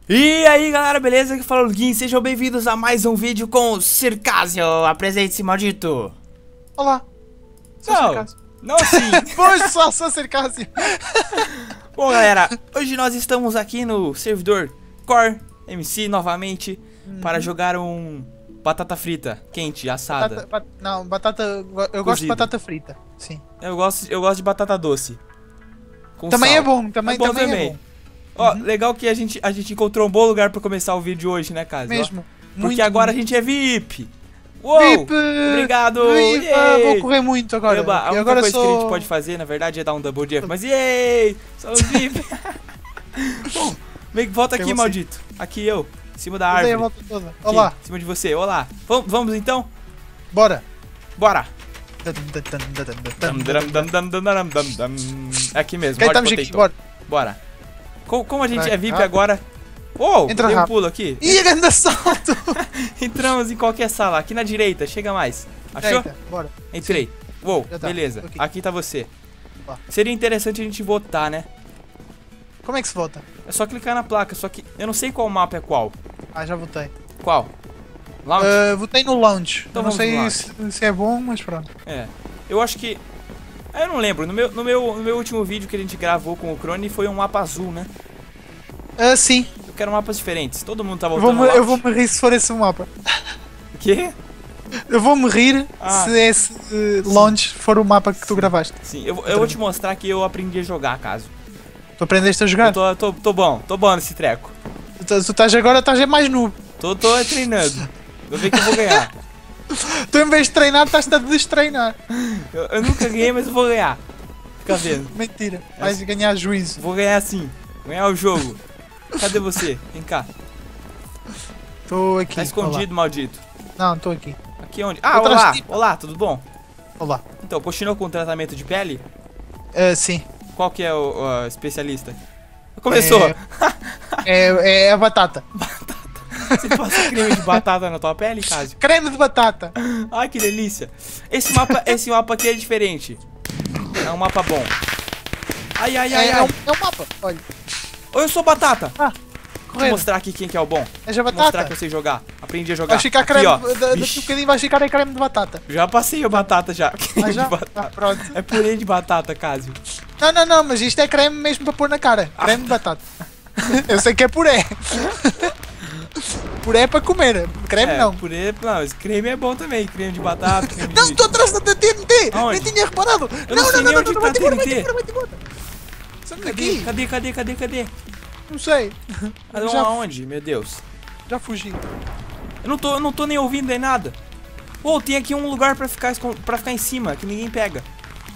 E aí galera, beleza? Aqui fala o Luguinho, sejam bem-vindos a mais um vídeo com o Circásio. Apresente-se, maldito. Olá, sou Circásio. Não sim. Pois só sou Circásio. Bom galera, hoje nós estamos aqui no servidor Core MC novamente para jogar um batata frita, quente, assada. Eu gosto de batata frita, sim. Eu gosto de batata doce. Com também sal. é bom, também é bom. Ó, legal que a gente encontrou um bom lugar pra começar o vídeo hoje, né, Caso? Mesmo. Porque agora a gente é VIP. Uou! VIP! Obrigado! VIP, vou correr muito agora. Eba, a única coisa que a gente pode fazer, na verdade, é dar um double jump. Mas yay! Somos VIP! Bom, volta aqui, maldito. Aqui eu, em cima da árvore. A volta toda. Olá. Aqui, em cima de você, olá. Vamos então? Bora. Bora! É aqui mesmo, bora. Bora. Como a gente é VIP agora... Uou, entra dei um rápido. pulo aqui. Ih, grande salto! Entramos em qualquer sala, aqui na direita, chega mais. Achou? Eita, bora. Entrei. Uou, Já tá. beleza. Okay. Aqui tá você. Ó. Seria interessante a gente votar, né? Como é que se volta? É só clicar na placa, só que eu não sei qual mapa é qual. Ah, já votei. Qual? Lounge? Votei no lounge. Então Eu não vamos sei se é bom, mas pronto. É. Eu acho que... eu não lembro. No meu último vídeo que a gente gravou com o Crone foi um mapa azul, né? Sim. Eu quero mapas diferentes. Todo mundo tá voltando Eu vou me rir se for esse o mapa. O quê? Eu vou me rir se esse launch for o mapa que tu gravaste. Sim, eu vou te mostrar que eu aprendi a jogar, Caso. Tu aprendeste a jogar? Eu tô bom nesse treco. Tu estás mais noob. Tô treinando. Vou ver que eu vou ganhar. Tu em vez de treinar, estás-te a destreinar. Eu nunca ganhei, mas eu vou ganhar. Fica vendo. Mentira, vais ganhar juízo. Vou ganhar sim. Ganhar o jogo. Cadê você? Vem cá. Tô aqui. Tá escondido, olá. maldito. Não, tô aqui. Aqui onde? Ah, olá. Olá, tudo bom? Olá. Então, continuou com o tratamento de pele? Sim. Qual que é o especialista? Começou! É a batata. Você passa creme de batata na tua pele, Cássio? Creme de batata. Ai, que delícia. Esse mapa aqui é diferente. É um mapa bom. Ai. É um mapa, olha. Ô, eu sou batata. Vou Correndo. mostrar aqui quem que é o bom. És a Vou batata. mostrar que eu sei jogar. Aprendi a jogar. Vai ficar aqui, creme, ó. daqui um bocadinho vai ficar creme de batata. Já passei a batata já. Creme Já? de batata. Pronto. É purê de batata, Cássio. Não, mas isto é creme mesmo para pôr na cara. Creme de batata. Eu sei que é puré. Puré é para comer. Creme não. Purê, não, esse creme é bom também. Creme de batata. Creme Não, de... estou atrás da TNT. Aonde? Nem tinha reparado. Eu não sei nem onde tá a TNT. Sai daqui. Cadê? Não sei. Aonde? Meu Deus. Já fugi. Eu não tô nem ouvindo nem nada. Pô, tem aqui um lugar pra ficar em cima, que ninguém pega.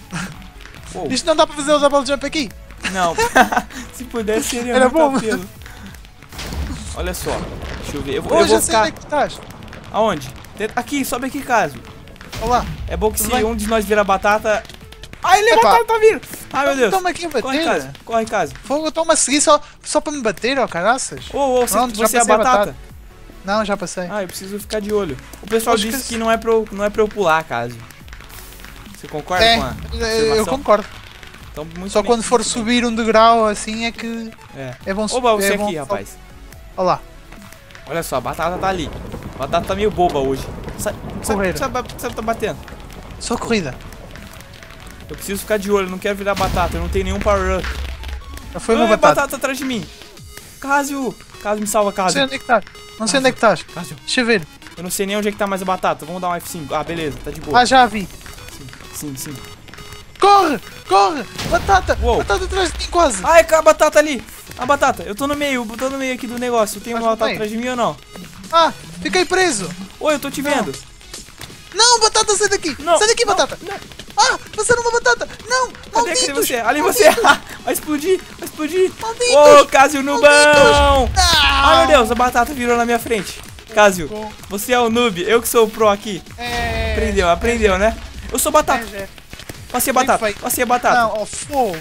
Oh. Isto não dá para fazer o double jump aqui? Não. Se pudesse, seria Era muito bom. apelo. Olha só. Deixa eu ver. Eu Hoje vou eu sei ficar... onde é que tu estás. Aonde? Aqui, sobe aqui, Cássio. Olá. É bom que se Vai. um de nós virar batata... Ai, ele é Epá. batata, tá vindo! Ai, meu Deus. Toma aqui a Corre, bater. Cássio. Corre, Cássio. Fogo, toma a seguir só para me bater, ó caraças. Pronto, já Você é a passei a batata? batata. Não, já passei. Ah, eu preciso ficar de olho. O pessoal Acho disse que que não é pra eu pular, Cássio. Você concorda com a eu afirmação? concordo. Então, muito Só bem, quando for muito bem. subir um degrau assim é que é bom subir. Oba, você é bom, aqui, rapaz. Olha lá. Olha só, a batata tá ali. A batata tá meio boba hoje. Correr. Você tá batendo? Só corrida. Eu preciso ficar de olho, eu não quero virar batata, eu não tenho nenhum power up. Já foi uma batata. Batata atrás de mim. Cássio, me salva, Não sei Cássio. onde é que estás. Não sei onde é que estás. Cássio, Deixa eu ver. eu não sei nem onde é que tá mais a batata. Vamos dar um F5. Ah, beleza, tá de boa. Ah, já a vi. Sim. Corre! Batata! Uou. Batata atrás de mim quase. Ai, a batata ali. A batata, eu tô no meio aqui do negócio. Tem uma Mas não batata tem. atrás de mim ou não? Ah, fiquei preso. Oi, eu tô te vendo. Não, batata, sai daqui. Não, Sai daqui, não, batata. não. Ah, passaram uma batata. Não, Cadê malditos. você? Ali você. Vai explodir. Malditos. Ô, Cássio Nubão. Ah, Ai, meu Deus, a batata virou na minha frente. Cássio, você é o noob, eu que sou o pro aqui. Aprendeu, né? Eu sou batata. Passei a batata. Não, ó, fogo.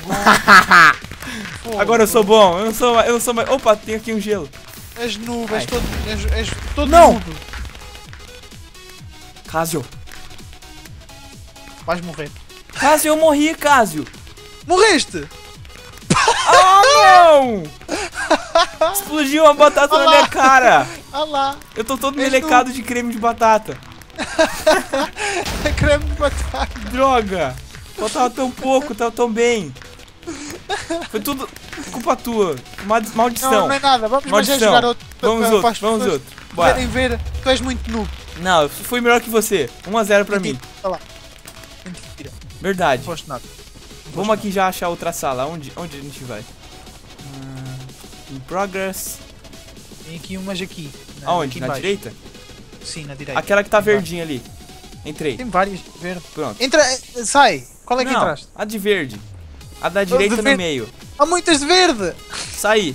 Agora eu sou bom, eu não sou mais. Opa, tem aqui um gelo. És noob, Ai. és todo Não. noob. Cássio. Vais morrer. Cássio, eu morri, Cássio. Morreste! Ah, não! Explodiu uma batata Olha na lá. minha cara. Olha lá. Eu tô todo És melecado de creme de batata. Creme de batata. Droga. Faltava tão pouco, tava tão bem. Foi tudo culpa tua. Maldição. Não, não é nada. Vamos mais Maldição. jogar outro. Vamos para outro, as vamos pessoas outro. Bora. Verem ver. Tu és muito noob. Não, eu fui melhor que você. 1-0 pra mim. Olha lá. Mentira. Verdade. Não foste nada. Vamos aqui já achar outra sala. Onde a gente vai? In progress. Tem aqui umas aqui. Aonde? aqui Na embaixo. direita? Sim, na direita. Aquela que tá Embaixo. verdinha ali. Entrei. Tem várias verde. Pronto. Entra, sai. Qual é que Não, entraste? a de verde. A da direita no verde. meio. Há muitas de verde. Saí.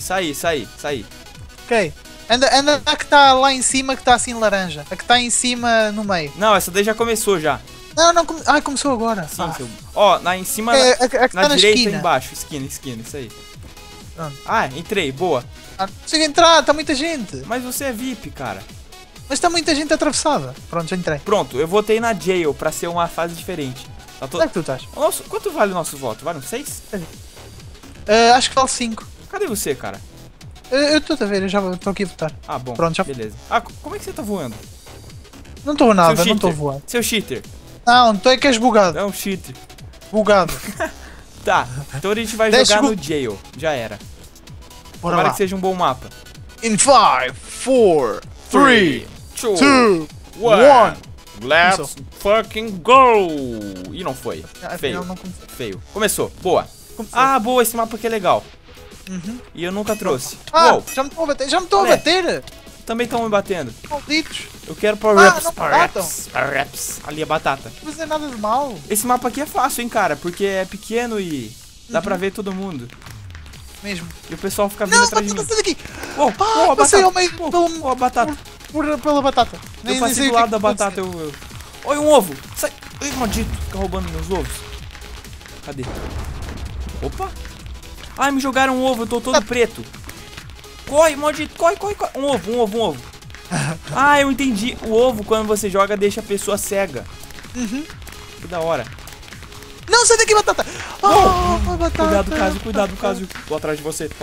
Ok. Anda a que está lá em cima, que está assim laranja. A que está em cima no meio. Não, essa daí já começou já. Não, começou agora. Sim, seu... Ó, em cima, É, a que na está na direita e esquina. embaixo. Esquina, isso aí. Pronto. Ah, entrei, boa. Não consigo entrar, está muita gente. Mas você é VIP, cara. Mas está muita gente atravessada. Pronto, já entrei. Pronto, eu votei na Jail pra ser uma fase diferente. Tá Onde é que tu estás? Quanto vale o nosso voto? Vale um 6? Acho que vale 5. Cadê você, cara? Eu estou a ver, eu já estou aqui a votar. Ah, bom. Pronto, já- Beleza. Ah, como é que você tá voando? Não estou nada, Seu não estou cheater. voando. Seu cheater. Não, tu é que és bugado. É um cheater. Bugado. Tá, então a gente vai 10 jogar no segundos. Jail. Já era. Bora Tomara lá. que seja um bom mapa. In 5, 4, 3, 2, 2, 1. 1. Let's fucking go! E não foi. Afinal, Feio. não começou. Feio. Começou. Boa. Começou. Ah, boa, esse mapa aqui é legal. Uhum. E eu nunca trouxe. Ah, Uou, já me estão a bater, já me estão a Olé. bater. também estão me batendo. Malditos. Eu quero power Ah, ups, não power matam. ups, power ups. Ali é batata. Não vou fazer nada de mal. Esse mapa aqui é fácil, hein, cara, porque é pequeno e dá pra ver todo mundo. Mesmo. E o pessoal fica vindo Não, atrás de mim. batata, sai daqui. Uou, Pá, uou, a passei batata. ao meio Uou, pelo- uou, a batata. Pela batata. Eu sei passei o do que é lado que da tá batata, acontecendo. Oi, um ovo! Sai! Ai, maldito, fica roubando meus ovos. Cadê? Opa! Ai, me jogaram um ovo, eu tô todo preto. Corre, maldito, corre. Um ovo. Ah, eu entendi. O ovo, quando você joga, deixa a pessoa cega. Uhum. Que da hora. Não, sai daqui, batata. Oh, batata. Cuidado, Caso. Tô atrás de você.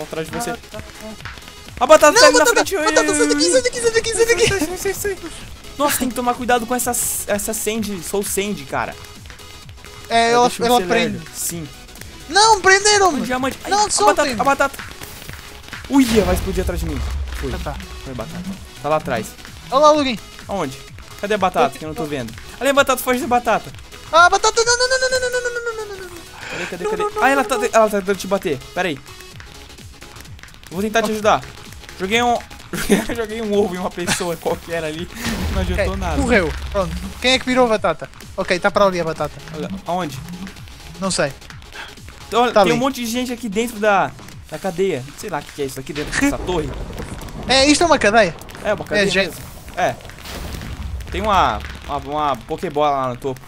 A batata tá Não, ali na batata, frente. batata, sai daqui. Sai. Nossa, tem que tomar cuidado com essa Sandy, Soul Sandy, cara. É, Ela ela deixa você prende. lerdo. Sim. Não, prenderam-me. Um diamante. Ai, Não, soltem. a batata. Uia, vai explodir atrás de mim. Foi. Tá. Foi a batata. Tá lá atrás. Olha lá, Lugin. Aonde? Cadê a batata que eu não tô vendo? Ali a batata, foge da batata. Ah, batata, não. Cadê? Ah, ela tá tentando te bater. Pera aí. Vou tentar te ajudar. Joguei um ovo em uma pessoa qualquer ali. Não adiantou Ok, nada. morreu. Pronto. Quem é que virou a batata? Ok, tá para ali a batata. Olha, aonde? Não sei. Olha, Tá tem um ali. monte de gente aqui dentro da cadeia. Sei lá o que é isso aqui dentro dessa torre. Isto é uma cadeia. É, uma cadeia gente. mesmo. É. Tem uma Pokébola lá no topo.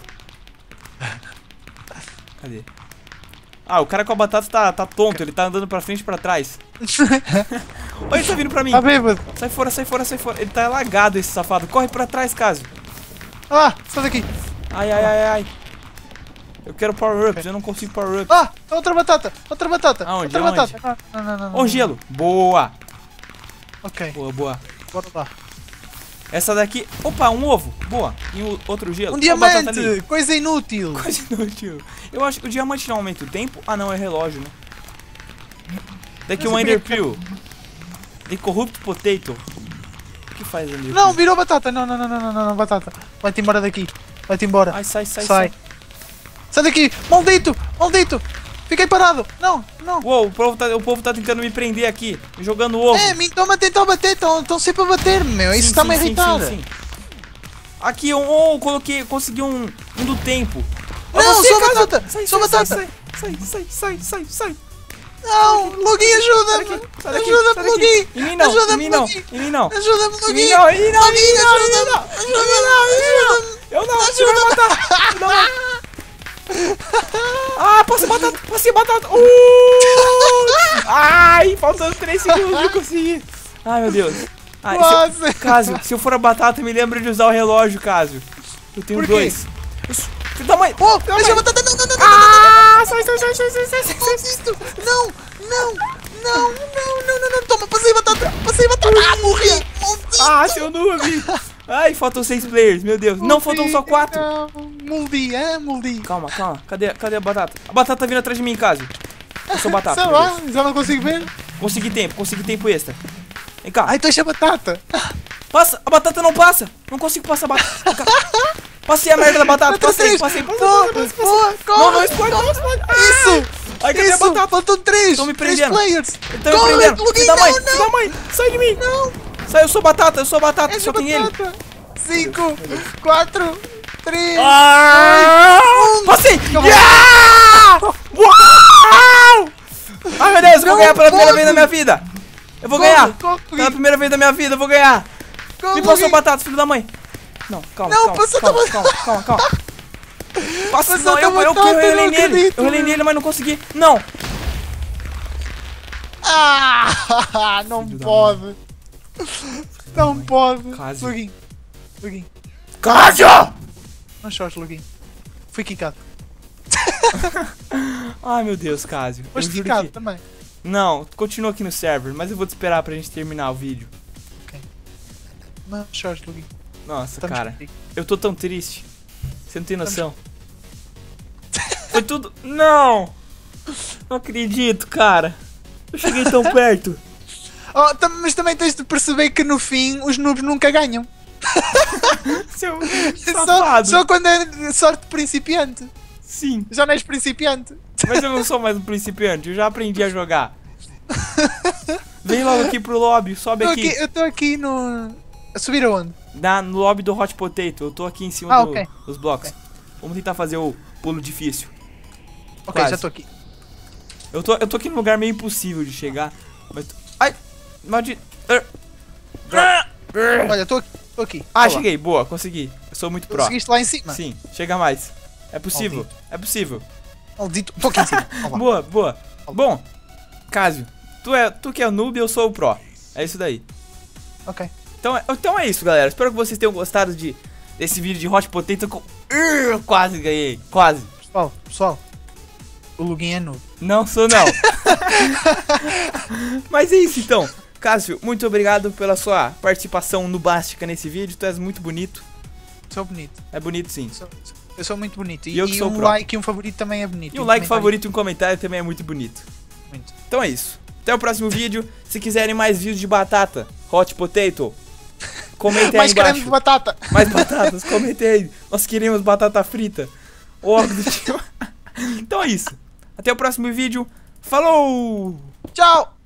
Cadê? Ah, o cara com a batata tá tonto, ele tá andando pra frente e pra trás. Olha, ele tá vindo pra mim. Tá bêbado. Sai fora. Ele tá lagado, esse safado. Corre pra trás, Caso. Ah, sai daqui. Ai. Eu quero power ups, eu não consigo power ups. Ah, outra batata. Aonde? Outra batata. Não. Ó, o gelo. Boa. Ok, Boa. bora lá. Essa daqui. Opa, um ovo. Boa. E outro gelo. Um Ó, a batata ali. diamante, coisa inútil. Coisa inútil. Eu acho que o diamante não aumenta o tempo. Ah, não, é relógio, né? Daqui um Mas eu Ender Pearl. The Corrupt Potato. O que faz Ender Não, Pearl? virou batata. Não, batata. Vai-te embora daqui. Vai-te embora. Ai, sai. Sai daqui. Maldito. Fiquei parado. Não. Uou, o povo tá tentando me prender aqui. Jogando ovo. Me estão a tentar bater. Estão sempre a bater-me, meu. Isso Sim, está-me a sim, irritar. sim. Aqui, consegui um do tempo. Não, sou Caso. batata. Sai, Sou sai, batata. Sai. Não, Lugin, ajuda-me. Sai daqui, Ajuda-me, sai daqui. Lugin. Em mim não, Ajuda-me, em mim não, Lugin. em mim não. Ajuda-me, Lugin. Em mim não, Lugin, ajuda-me. Ajuda-me. Eu não, você vai matar. Não. Ah, passei batata. Ai, faltando 3 segundos eu consegui. Ai, meu Deus. Ai, Quase. Caso, se eu for a batata, me lembra de usar o relógio, Caso. Eu tenho Por quê? 2. Filho da mãe. Oh, deixa a batata. Não. Ah, sai. Maldito. Não. não, toma, passei batata. Ah, morri. Ah, seu noob. Ai, faltam 6 players, meu Deus. Não, faltam só 4. Moldi. Calma. Cadê a batata? A batata tá vindo atrás de mim, Cássio. Eu sou batata. Sei meu lá, Deus. já não consigo ver. Consegui tempo extra. Vem cá. Ai, tu és a batata. Passa, a batata não passa. Não consigo passar a batata. Vem cá. Passei a merda da batata. Passei. Boa, Não explode. Isso. Ai, cadê a batata? Faltam 3. Estão me 3 prendendo. players. Estão me prendendo. Filho da mãe. Sai de mim. Não. Sai, eu sou batata. És Só a tem ele. batata. 5, 4, 3. Passei. Yeah! Uau! Ai, meu Deus, eu vou ganhar pela primeira vez na minha vida. Eu vou ganhar. Pela primeira vez da minha vida, eu vou ganhar. Me passou batata, filho da mãe. Não, calma. Calma. Passa, não, eu relei nele. Eu relei nele, mas não consegui. Não. Ah, não pode. Não pode. Cássio. Luguinho. Cássio! Não chores, Luguinho. Fui quicado. Ai, meu Deus, Cássio. Foste quicado também. Não, continua aqui no server, mas eu vou te esperar pra gente terminar o vídeo. Ok. Não chores, Luguinho. Nossa, Estamos cara. contigo. Eu tô tão triste. Você não tem noção. Foi tudo... Não! Não acredito, cara. Eu cheguei tão perto. Oh, mas também tens de perceber que no fim os noobs nunca ganham. Seu safado. Só quando é sorte de principiante. Sim, Já não és principiante. mas eu não sou mais um principiante. Eu já aprendi a jogar. Vem logo aqui pro lobby. Sobe aqui. Eu tô aqui no... A subir aonde? No lobby do Hot Potato. Eu tô aqui em cima ok. dos blocos. Ok. Vamos tentar fazer o pulo difícil. Ok, Quase. já tô aqui. Eu tô aqui num lugar meio impossível de chegar. Mas... Ai! Maldito! Olha, tô aqui. Ah, Olá. cheguei. Boa, consegui. Eu sou muito pro. Conseguiste lá em cima? Sim, chega mais. É possível. Maldito. É possível. Maldito. Tô aqui em cima. Olá. Boa. Bom, Cássio, tu que é o noob, eu sou o pro. É isso daí. Ok. Então é isso, galera. Espero que vocês tenham gostado desse vídeo de Hot Potato com... Quase ganhei. Quase. Pessoal. O Luguinho é noob. Não sou, não. Mas é isso, então. Cássio, muito obrigado pela sua participação nubástica nesse vídeo. Tu és muito bonito. Sou bonito. É bonito, sim. Eu sou muito bonito. E eu que sou um pro. like e um favorito também é bonito. E um like, favorito e um comentário também é muito bonito. Muito. Então é isso. Até o próximo vídeo. Se quiserem mais vídeos de batata, Hot Potato, comentem aí Mais creme embaixo. de batata. Mais batatas, comentem aí. Nós queremos batata frita. Ou algo do tipo. Então é isso. Até o próximo vídeo. Falou! Tchau!